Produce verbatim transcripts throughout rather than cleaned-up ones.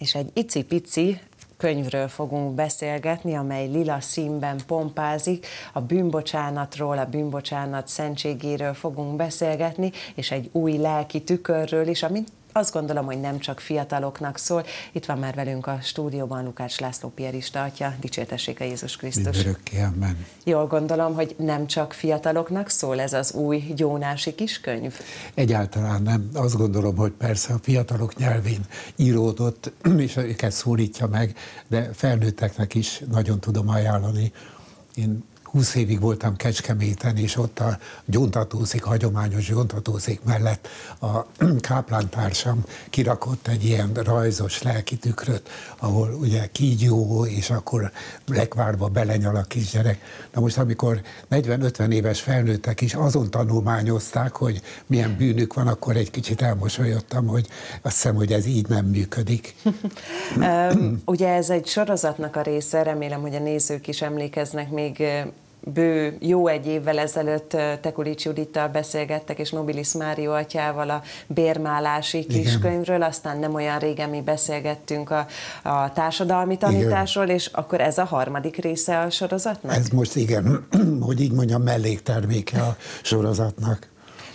és egy icipici könyvről fogunk beszélgetni, amely lila színben pompázik, a bűnbocsánatról, a bűnbocsánat szentségéről fogunk beszélgetni, és egy új lelki tükörről is, amit azt gondolom, hogy nem csak fiataloknak szól. Itt van már velünk a stúdióban Lukács László piarista atya, dicsértessék a Jézus Krisztus. Mindörökké, amen. Jól gondolom, hogy nem csak fiataloknak szól ez az új gyónási kiskönyv? Egyáltalán nem. Azt gondolom, hogy persze a fiatalok nyelvén íródott, és őket szólítja meg, de felnőtteknek is nagyon tudom ajánlani. Én húsz évig voltam Kecskeméten, és ott a gyóntatószék, hagyományos gyóntatószék mellett a káplántársam kirakott egy ilyen rajzos lelki tükröt, ahol ugye kígyó, és akkor lekvárba belenyal a kisgyerek. Na most, amikor negyven-ötven éves felnőttek is azon tanulmányozták, hogy milyen bűnük van, akkor egy kicsit elmosolyodtam, hogy azt hiszem, hogy ez így nem működik. um, ugye ez egy sorozatnak a része, remélem, hogy a nézők is emlékeznek még bő jó egy évvel ezelőtt Tekulics Judittal beszélgettek, és Nobilis Mário atyával a bérmálási kiskönyvről, aztán nem olyan régen mi beszélgettünk a, a társadalmi tanításról, igen. És akkor ez a harmadik része a sorozatnak? Ez most igen, hogy így mondjam, mellékterméke a sorozatnak.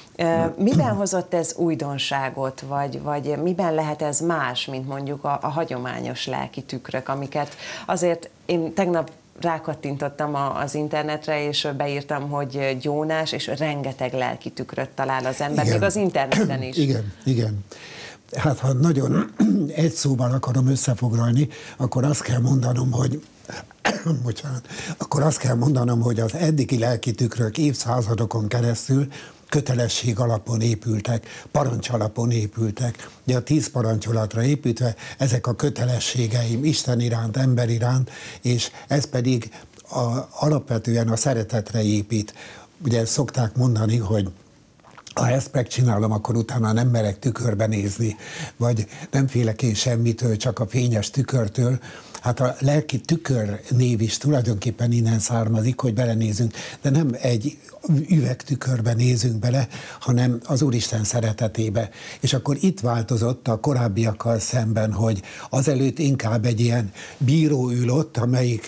Miben hozott ez újdonságot, vagy, vagy miben lehet ez más, mint mondjuk a, a hagyományos lelki tükrök, amiket azért én tegnap rákattintottam az internetre, és beírtam, hogy gyónás, és rengeteg lelki tükröt talál az ember, igen. Még az interneten is. Igen, igen. Hát ha nagyon egy szóval akarom összefoglalni, akkor azt kell mondanom, hogy bocsánat, akkor azt kell mondanom, hogy az eddigi lelki tükrök évszázadokon keresztül kötelesség alapon épültek, parancs alapon épültek. Ugye a tíz parancsolatra építve ezek a kötelességeim Isten iránt, ember iránt, és ez pedig a, alapvetően a szeretetre épít. Ugye szokták mondani, hogy ha ezt megcsinálom, akkor utána nem merek tükörbe nézni, vagy nem félek én semmitől, csak a fényes tükörtől. Hát a lelki tükör név is tulajdonképpen innen származik, hogy belenézünk, de nem egy üvegtükörbe nézünk bele, hanem az Úristen szeretetébe. És akkor itt változott a korábbiakkal szemben, hogy azelőtt inkább egy ilyen bíró ül ott, amelyik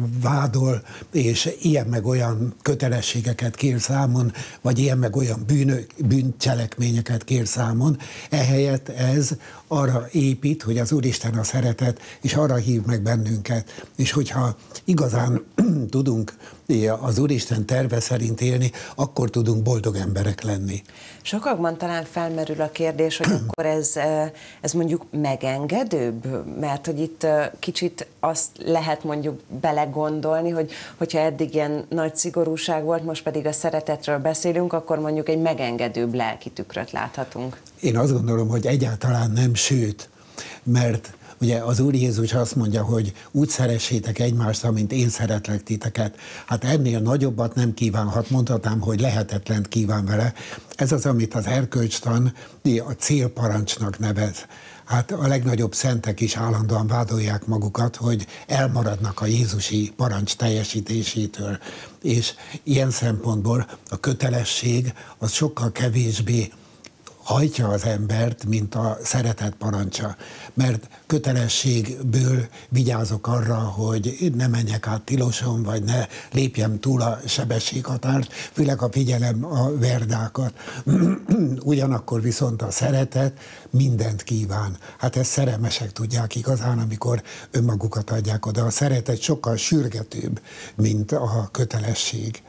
vádol, és ilyen meg olyan kötelességeket kér számon, vagy ilyen meg olyan bűnök, bűncselekményeket kér számon. Ehelyett ez arra épít, hogy az Úristen a szeretet, és arra hív meg bennünket. És hogyha igazán tudunk az Úristen terve szerint élni, akkor tudunk boldog emberek lenni. Sokakban talán felmerül a kérdés, hogy akkor ez, ez mondjuk megengedőbb, mert hogy itt kicsit azt lehet mondjuk belegondolni, hogy hogyha eddig ilyen nagy szigorúság volt, most pedig a szeretetről beszélünk, akkor mondjuk egy megengedőbb lelki tükröt láthatunk. Én azt gondolom, hogy egyáltalán nem, sőt, mert ugye az Úr Jézus azt mondja, hogy úgy szeressétek egymást, amint én szeretlek titeket. Hát ennél nagyobbat nem kívánhat, mondhatnám, hogy lehetetlent kíván vele. Ez az, amit az erkölcstan a célparancsnak nevez. Hát a legnagyobb szentek is állandóan vádolják magukat, hogy elmaradnak a jézusi parancs teljesítésétől. És ilyen szempontból a kötelesség az sokkal kevésbé hajtja az embert, mint a szeretet parancsa. Mert kötelességből vigyázok arra, hogy ne menjek át tiloson, vagy ne lépjem túl a sebességhatárt, főleg a figyelem a verdákat. Ugyanakkor viszont a szeretet mindent kíván. Hát ezt szerelmesek tudják igazán, amikor önmagukat adják oda. A szeretet sokkal sürgetőbb, mint a kötelesség.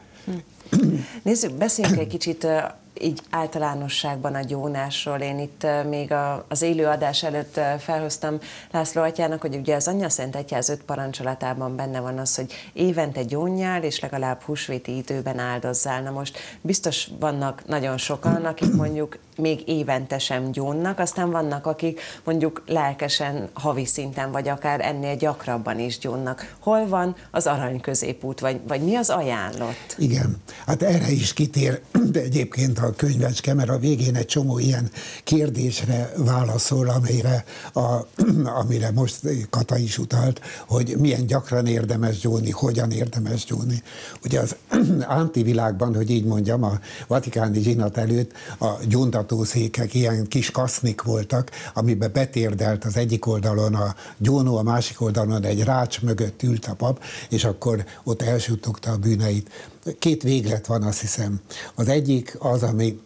Nézzük, beszéljünk egy kicsit így általánosságban a gyónásról. Én itt még az élő adás előtt felhoztam László atyának, hogy ugye az Anyaszent Egyház öt parancsolatában benne van az, hogy évente gyónjál, és legalább húsvéti időben áldozzál. Na most biztos vannak nagyon sokan, akik mondjuk még évente sem gyónnak, aztán vannak, akik mondjuk lelkesen havi szinten, vagy akár ennél gyakrabban is gyónnak. Hol van az arany középút, vagy, vagy mi az ajánlott? Igen, hát erre is kitér, de egyébként a könyvecske, mert a végén egy csomó ilyen kérdésre válaszol, amire, a, amire most Kata is utalt, hogy milyen gyakran érdemes gyónni, hogyan érdemes gyónni. Ugye az antivilágban, hogy így mondjam, a vatikáni zsinat előtt a gyóntató gyóntatószékek, ilyen kis kasznik voltak, amiben betérdelt az egyik oldalon a gyónó, a másik oldalon egy rács mögött ült a pap, és akkor ott elsuttogta a bűneit. Két véglet van, azt hiszem. Az egyik az, ami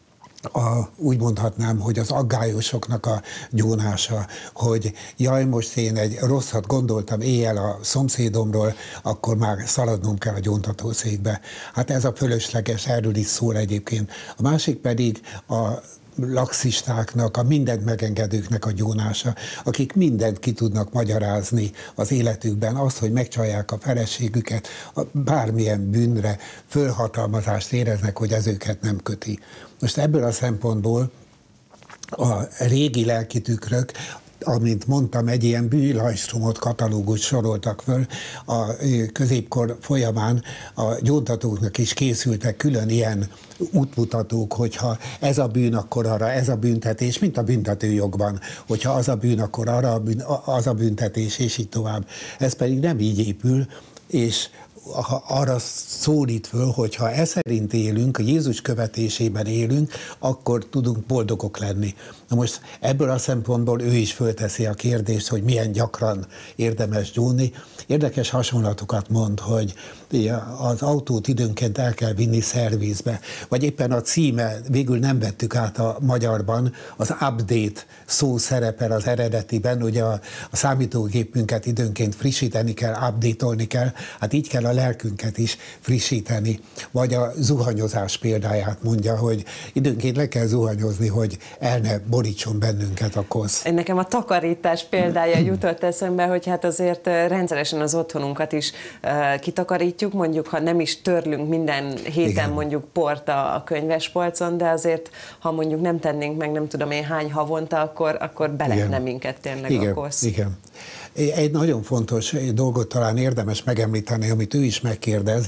A, úgy mondhatnám, hogy az aggályosoknak a gyónása, hogy jaj, most én egy rosszat gondoltam éjjel a szomszédomról, akkor már szaladnom kell a gyóntatószékbe. Hát ez a fölösleges, erről is szól egyébként. A másik pedig a laxistáknak, a mindent megengedőknek a gyónása, akik mindent ki tudnak magyarázni az életükben, azt, hogy megcsalják a feleségüket, bármilyen bűnre fölhatalmazást éreznek, hogy ez őket nem köti. Most ebből a szempontból a régi lelkitükrök, amint mondtam, egy ilyen bűlajstromot, katalógus soroltak föl. A középkor folyamán a gyóntatóknak is készültek külön ilyen útmutatók, hogyha ez a bűn, akkor arra ez a büntetés, mint a büntetőjogban, hogyha az a bűn, akkor arra a bűn, az a büntetés, és így tovább. Ez pedig nem így épül, és arra szólít föl, hogy ha ez szerint élünk, a Jézus követésében élünk, akkor tudunk boldogok lenni. Na most ebből a szempontból ő is fölteszi a kérdést, hogy milyen gyakran érdemes gyónni. Érdekes hasonlatokat mond, hogy az autót időnként el kell vinni szervizbe, vagy éppen a címe, végül nem vettük át a magyarban, az update szó szerepel az eredetiben, ugye a, a számítógépünket időnként frissíteni kell, update-olni kell, hát így kell a lelkünket is frissíteni. Vagy a zuhanyozás példáját mondja, hogy időnként le kell zuhanyozni, hogy el ne borítson bennünket a kosz. Nekem a takarítás példája jutott eszembe, hogy hát azért rendszeresen az otthonunkat is uh, kitakarítjuk, mondjuk, ha nem is törlünk minden héten Igen. mondjuk port a, a könyvespolcon, de azért, ha mondjuk nem tennénk meg nem tudom én hány havonta, akkor, akkor beletne minket tényleg Igen. a kosz. Igen. Egy nagyon fontos dolgot talán érdemes megemlíteni, amit ő is megkérdez.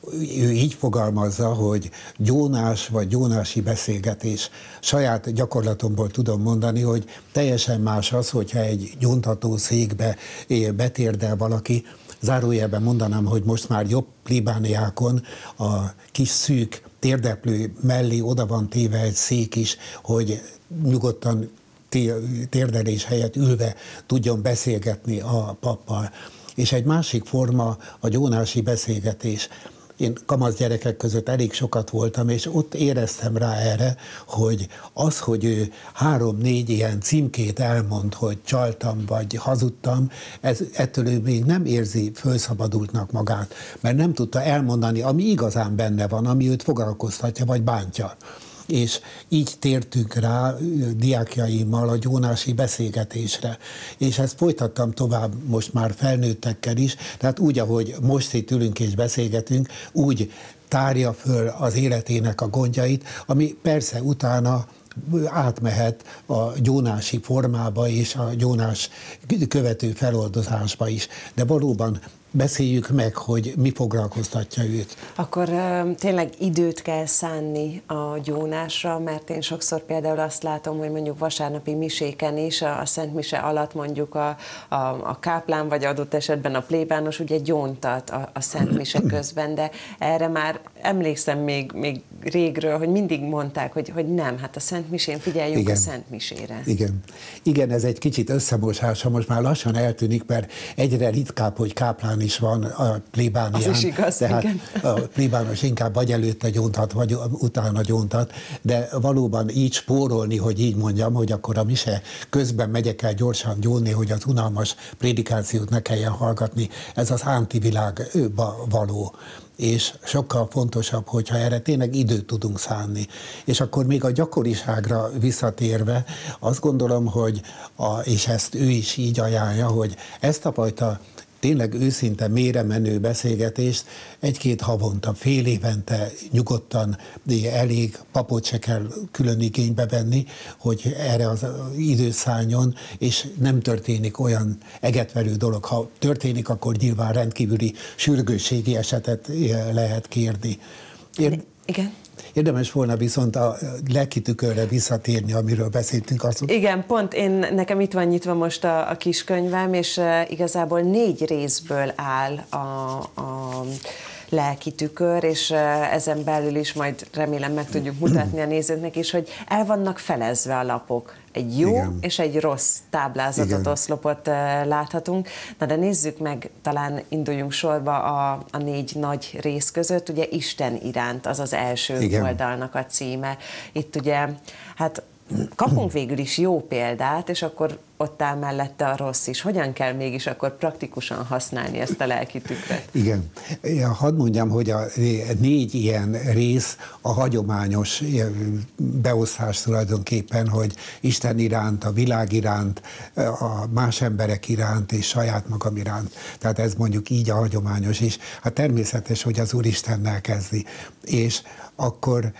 Ő így fogalmazza, hogy gyónás vagy gyónási beszélgetés. Saját gyakorlatomból tudom mondani, hogy teljesen más az, hogyha egy gyóntatószékbe betérdel valaki. Zárójelben mondanám, hogy most már jobb plébániákon a kis szűk térdeplő mellé oda van téve egy szék is, hogy nyugodtan térdelés helyett ülve tudjon beszélgetni a pappal. És egy másik forma a gyónási beszélgetés. Én kamasz gyerekek között elég sokat voltam, és ott éreztem rá erre, hogy az, hogy ő három-négy ilyen címkét elmond, hogy csaltam, vagy hazudtam, ez, ettől ő még nem érzi fölszabadultnak magát, mert nem tudta elmondani, ami igazán benne van, ami őt foglalkoztatja, vagy bántja. És így tértünk rá diákjaimmal a gyónási beszélgetésre. És ezt folytattam tovább most már felnőttekkel is, tehát úgy, ahogy most itt ülünk és beszélgetünk, úgy tárja föl az életének a gondjait, ami persze utána átmehet a gyónási formába és a gyónás követő feloldozásba is. De valóban beszéljük meg, hogy mi foglalkoztatja őt. Akkor uh, tényleg időt kell szánni a gyónásra, mert én sokszor például azt látom, hogy mondjuk vasárnapi miséken is, a, a Szent Mise alatt mondjuk a, a, a káplán, vagy adott esetben a plébános ugye gyóntat a, a Szent Mise közben, de erre már emlékszem még, még régről, hogy mindig mondták, hogy, hogy nem, hát a Szent Misén figyeljünk Igen. a Szent Misére. Igen. Igen, ez egy kicsit összemosása, most már lassan eltűnik, mert egyre ritkább, hogy káplán is van a plébánián. Az is igaz, tehát igen. A plébános inkább vagy előtte gyóntat, vagy utána gyóntat, de valóban így spórolni, hogy így mondjam, hogy akkor a mise közben megyek el gyorsan gyónni, hogy az unalmas prédikációt ne kelljen hallgatni, ez az antivilágba való. És sokkal fontosabb, hogyha erre tényleg időt tudunk szánni. És akkor még a gyakoriságra visszatérve, azt gondolom, hogy, a, és ezt ő is így ajánlja, hogy ezt a fajta tényleg őszinte, mélyre menő beszélgetést egy-két havonta, fél évente nyugodtan elég, papot se kell külön igénybe venni, hogy erre az időt szálljon, és nem történik olyan egetverő dolog. Ha történik, akkor nyilván rendkívüli sürgősségi esetet lehet kérni. Én... Igen. Érdemes volna viszont a lelkitükörre visszatérni, amiről beszéltünk. Azt... Igen, pont én, nekem itt van nyitva most a, a kiskönyvem, és uh, igazából négy részből áll a, a lelki tükör, és ezen belül is majd remélem meg tudjuk mutatni a nézőknek is, hogy el vannak felezve a lapok. Egy jó Igen. és egy rossz táblázatot, Igen. oszlopot láthatunk. Na de nézzük meg, talán induljunk sorba a, a négy nagy rész között, ugye Isten iránt, az az első Igen. oldalnak a címe. Itt ugye, hát kapunk végül is jó példát, és akkor ott áll mellette a rossz is. Hogyan kell mégis akkor praktikusan használni ezt a lelki tükröt? Igen. Hadd mondjam, hogy a négy ilyen rész a hagyományos beosztás tulajdonképpen, hogy Isten iránt, a világ iránt, a más emberek iránt és saját magam iránt. Tehát ez mondjuk így a hagyományos is. Hát természetes, hogy az Úristennel kezdi. És akkor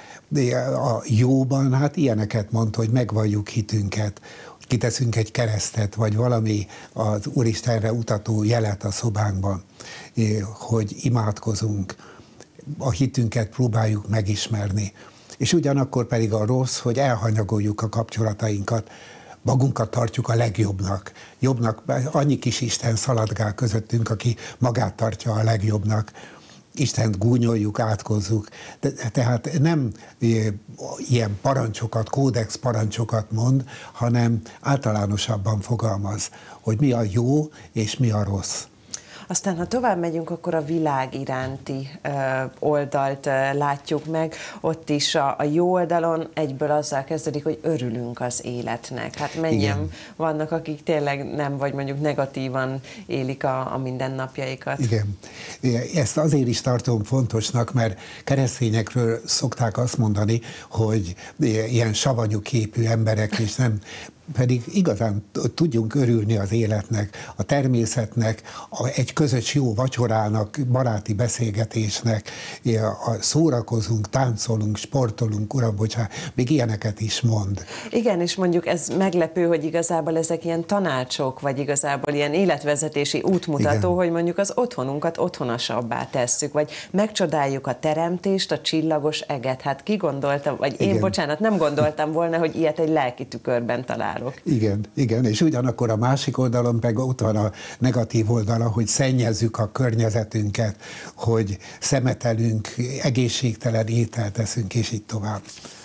a jóban hát ilyeneket mond, hogy megvalljuk hitünket, kiteszünk egy keresztet, vagy valami az Úristenre utató jelet a szobánkban, hogy imádkozunk, a hitünket próbáljuk megismerni. És ugyanakkor pedig a rossz, hogy elhanyagoljuk a kapcsolatainkat, magunkat tartjuk a legjobbnak. Jobbnak, annyi kis Isten szaladgál közöttünk, aki magát tartja a legjobbnak. Istent gúnyoljuk, átkozzuk. De, tehát nem e, ilyen parancsokat, kódex parancsokat mond, hanem általánosabban fogalmaz, hogy mi a jó és mi a rossz. Aztán, ha tovább megyünk, akkor a világ iránti ö, oldalt ö, látjuk meg. Ott is a, a jó oldalon egyből azzal kezdődik, hogy örülünk az életnek. Hát mennyien Igen. vannak, akik tényleg nem, vagy mondjuk negatívan élik a, a mindennapjaikat. Igen. Ezt azért is tartom fontosnak, mert keresztényekről szokták azt mondani, hogy ilyen savanyú képű emberek, és nem pedig igazán tudjunk örülni az életnek, a természetnek, a, egy közös jó vacsorának, baráti beszélgetésnek, a, szórakozunk, táncolunk, sportolunk, uram, bocsánat, még ilyeneket is mond. Igen, és mondjuk ez meglepő, hogy igazából ezek ilyen tanácsok, vagy igazából ilyen életvezetési útmutató, Igen. hogy mondjuk az otthonunkat otthonosabbá tesszük, vagy megcsodáljuk a teremtést, a csillagos eget. Hát ki gondolta, vagy én, Igen. bocsánat, nem gondoltam volna, hogy ilyet egy lelki tükörben talál. Igen, igen, és ugyanakkor a másik oldalon meg ott van a negatív oldala, hogy szennyezzük a környezetünket, hogy szemetelünk, egészségtelen ételt teszünk, és így tovább.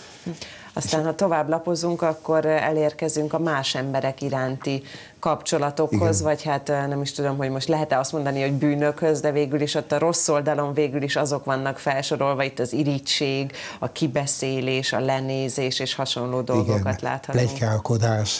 Aztán, ha tovább lapozunk, akkor elérkezünk a más emberek iránti kapcsolatokhoz, Igen. vagy hát nem is tudom, hogy most lehet-e azt mondani, hogy bűnökhöz, de végül is ott a rossz oldalon végül is azok vannak felsorolva, itt az irigység, a kibeszélés, a lenézés és hasonló dolgokat Igen. láthatunk. Pletykálkodás,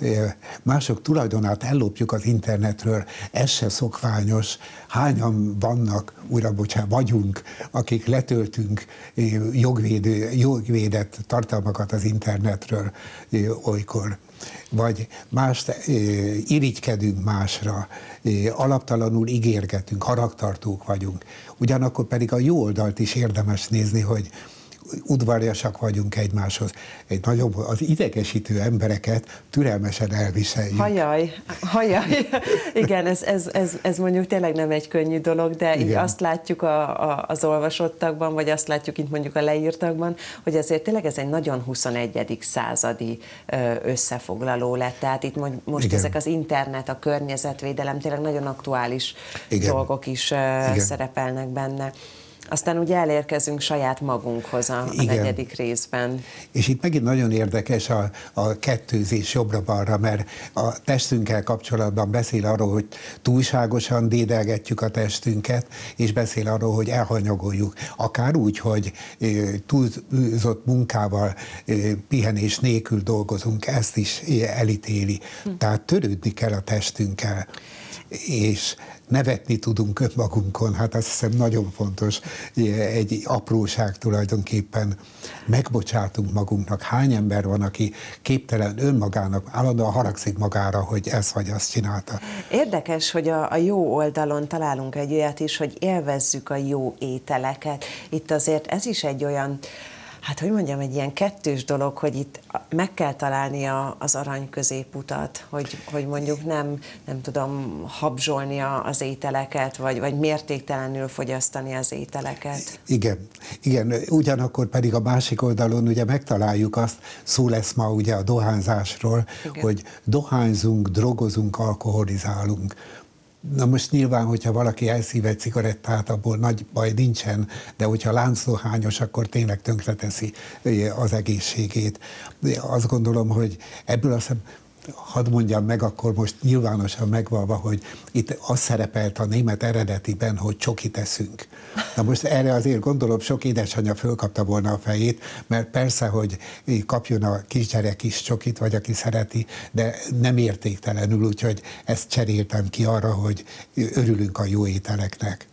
mások tulajdonát ellopjuk az internetről, ez se szokványos. Hányan vannak, újra bocsánat, vagyunk, akik letöltünk jogvédő, jogvédett tartalmakat az internetről olykor. Vagy mást e, irigykedünk másra, e, alaptalanul ígérgetünk, haragtartók vagyunk. Ugyanakkor pedig a jó oldalt is érdemes nézni, hogy udvariasak vagyunk egymáshoz. Egy nagyobb, az idegesítő embereket türelmesen elviseljük. Hajaj, hajaj. Igen, ez, ez, ez, ez mondjuk tényleg nem egy könnyű dolog, de Igen. így azt látjuk a, a, az olvasottakban, vagy azt látjuk itt mondjuk a leírtakban, hogy azért tényleg ez egy nagyon huszonegyedik századi összefoglaló lett. Tehát itt most Igen. ezek az internet, a környezetvédelem, tényleg nagyon aktuális Igen. dolgok is Igen. szerepelnek benne. Aztán ugye elérkezünk saját magunkhoz a, a negyedik részben. És itt megint nagyon érdekes a, a kettőzés jobbra-balra, mert a testünkkel kapcsolatban beszél arról, hogy túlságosan dédelgetjük a testünket, és beszél arról, hogy elhanyagoljuk. Akár úgy, hogy e, túlzott munkával, e, pihenés nélkül dolgozunk, ezt is elítéli. Hm. Tehát törődni kell a testünkkel. És nevetni tudunk önmagunkon, hát azt hiszem nagyon fontos, egy apróság tulajdonképpen, megbocsátunk magunknak. Hány ember van, aki képtelen önmagának, állandóan haragszik magára, hogy ezt vagy azt csinálta. Érdekes, hogy a, a jó oldalon találunk egy olyat is, hogy élvezzük a jó ételeket. Itt azért ez is egy olyan, hát hogy mondjam, egy ilyen kettős dolog, hogy itt meg kell találni a, az arany középutat, hogy, hogy mondjuk nem, nem tudom habzsolni a, az ételeket, vagy, vagy mértéktelenül fogyasztani az ételeket. Igen, igen, ugyanakkor pedig a másik oldalon ugye megtaláljuk azt, szó lesz ma ugye a dohányzásról, igen. hogy dohányzunk, drogozunk, alkoholizálunk. Na most nyilván, hogyha valaki elszív egy cigarettát, abból nagy baj nincsen, de hogyha láncdohányos, akkor tényleg tönkreteszi az egészségét. Azt gondolom, hogy ebből azt hadd mondjam meg akkor most nyilvánosan megvalva, hogy itt az szerepelt a német eredetiben, hogy csokit eszünk. Na most erre azért gondolom sok édesanyja fölkapta volna a fejét, mert persze, hogy kapjon a kisgyerek is csokit, vagy aki szereti, de nem értéktelenül, úgyhogy ezt cseréltem ki arra, hogy örülünk a jó ételeknek.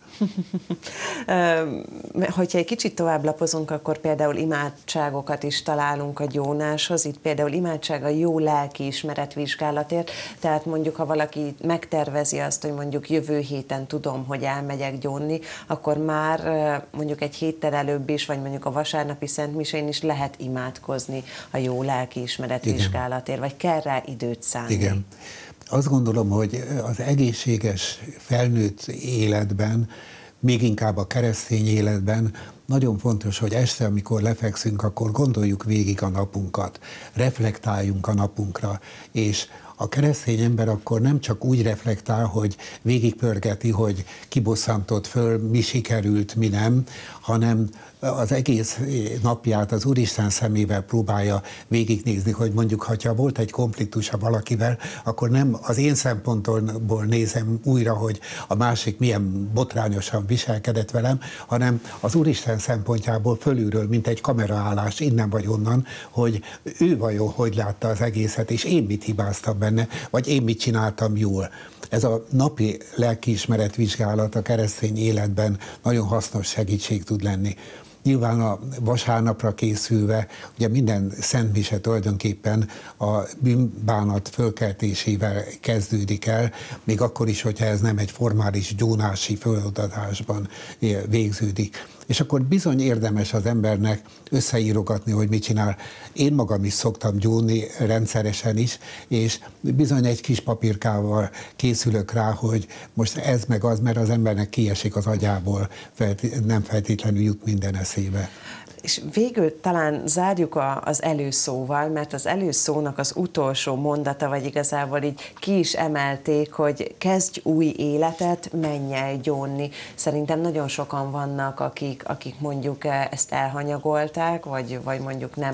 Hogyha egy kicsit tovább lapozunk, akkor például imádságokat is találunk a gyónáshoz. Itt például imádság a jó lelkiismeret vizsgálatért. Tehát mondjuk, ha valaki megtervezi azt, hogy mondjuk jövő héten tudom, hogy elmegyek gyónni, akkor már mondjuk egy héttel előbb is, vagy mondjuk a vasárnapi szentmisén is lehet imádkozni a jó lelkiismeret vizsgálatért, vagy kell rá időt szánni. Igen. Azt gondolom, hogy az egészséges felnőtt életben, még inkább a keresztény életben nagyon fontos, hogy este, amikor lefekszünk, akkor gondoljuk végig a napunkat, reflektáljunk a napunkra, és a keresztény ember akkor nem csak úgy reflektál, hogy végigpörgeti, hogy kibosszantott föl, mi sikerült, mi nem, hanem az egész napját az Úristen szemével próbálja végignézni, hogy mondjuk, ha volt egy konfliktusa valakivel, akkor nem az én szempontomból nézem újra, hogy a másik milyen botrányosan viselkedett velem, hanem az Úristen szempontjából fölülről, mint egy kameraállás innen vagy onnan, hogy ő vajon hogy látta az egészet, és én mit hibáztam benne, vagy én mit csináltam jól. Ez a napi lelkiismeret vizsgálat a keresztény életben nagyon hasznos segítség tud lenni. Nyilván a vasárnapra készülve, ugye minden szentmise tulajdonképpen a bűnbánat fölkeltésével kezdődik el, még akkor is, hogyha ez nem egy formális gyónási föladásban végződik. És akkor bizony érdemes az embernek összeírogatni, hogy mit csinál. Én magam is szoktam gyónni rendszeresen is, és bizony egy kis papírkával készülök rá, hogy most ez meg az, mert az embernek kiesik az agyából, nem feltétlenül jut minden eszébe. És végül talán zárjuk a, az előszóval, mert az előszónak az utolsó mondata, vagy igazából így ki is emelték, hogy kezdj új életet, menj el gyónni. Szerintem nagyon sokan vannak, akik, akik mondjuk ezt elhanyagolták, vagy, vagy mondjuk nem,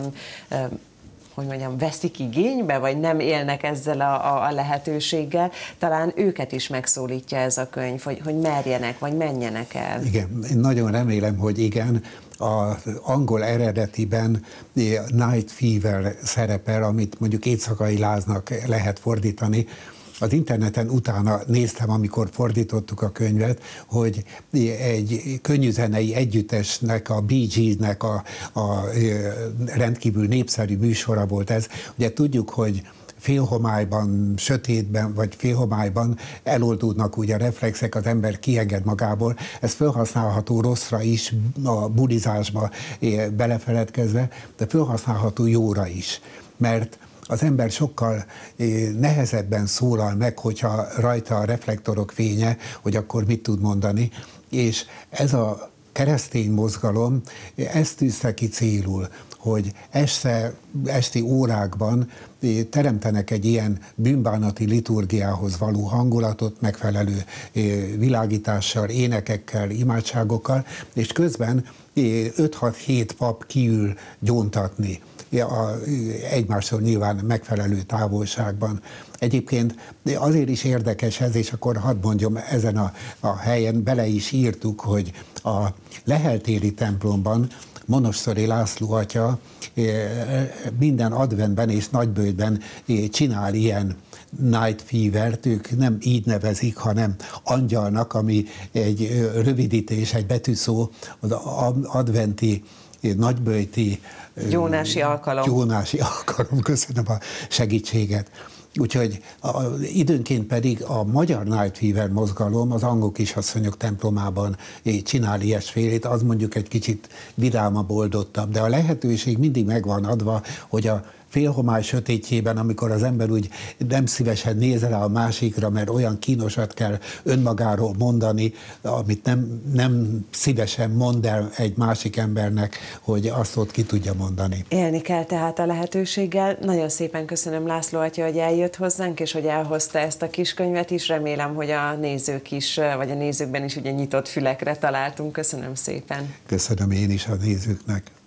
hogy mondjam, veszik igénybe, vagy nem élnek ezzel a, a, a lehetőséggel. Talán őket is megszólítja ez a könyv, hogy, hogy merjenek, vagy menjenek el. Igen, én nagyon remélem, hogy igen. Az angol eredetiben night fever szerepel, amit mondjuk éjszakai láznak lehet fordítani. Az interneten utána néztem, amikor fordítottuk a könyvet, hogy egy könnyűzenei együttesnek, a Bee Gees-nek a, a rendkívül népszerű műsora volt ez. Ugye tudjuk, hogy félhomályban, sötétben vagy félhomályban eloldódnak ugye a reflexek, az ember kienged magából. Ez felhasználható rosszra is, a bulizásba belefeledkezve, de felhasználható jóra is, mert az ember sokkal nehezebben szólal meg, hogyha rajta a reflektorok fénye, hogy akkor mit tud mondani, és ez a keresztény mozgalom ezt tűzte ki célul, hogy este, esti órákban teremtenek egy ilyen bűnbánati liturgiához való hangulatot, megfelelő világítással, énekekkel, imádságokkal, és közben öt-hat-hét pap kiül gyóntatni. A, egymástól nyilván megfelelő távolságban. Egyébként azért is érdekes ez, és akkor hadd mondjam, ezen a, a helyen bele is írtuk, hogy a Leheltéri templomban Monostori László atya minden adventben és nagyböjtben csinál ilyen night fever-t, ők nem így nevezik, hanem angyalnak, ami egy rövidítés, egy betűszó, az adventi nagyböjti gyónási alkalom. Gyónási alkalom, köszönöm a segítséget. Úgyhogy a, időnként pedig a magyar Night Fever mozgalom az angol kisasszonyok templomában csinál ilyesfélét, az mondjuk egy kicsit vidámabb, oldottabb, de a lehetőség mindig megvan adva, hogy a félhomály sötétjében, amikor az ember úgy nem szívesen néz rá a másikra, mert olyan kínosat kell önmagáról mondani, amit nem, nem szívesen mond el egy másik embernek, hogy azt ott ki tudja mondani. Élni kell tehát a lehetőséggel. Nagyon szépen köszönöm, László atya, hogy eljött hozzánk, és hogy elhozta ezt a kis könyvet is. Remélem, hogy a nézők is, vagy a nézőkben is ugye nyitott fülekre találtunk. Köszönöm szépen. Köszönöm én is a nézőknek.